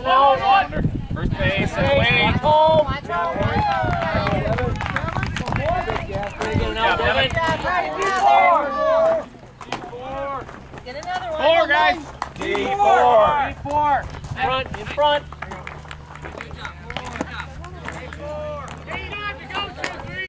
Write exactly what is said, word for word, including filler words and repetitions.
Watson out. First base, away. Home. Get another one. Four, guys. D four. D four. In front, in front.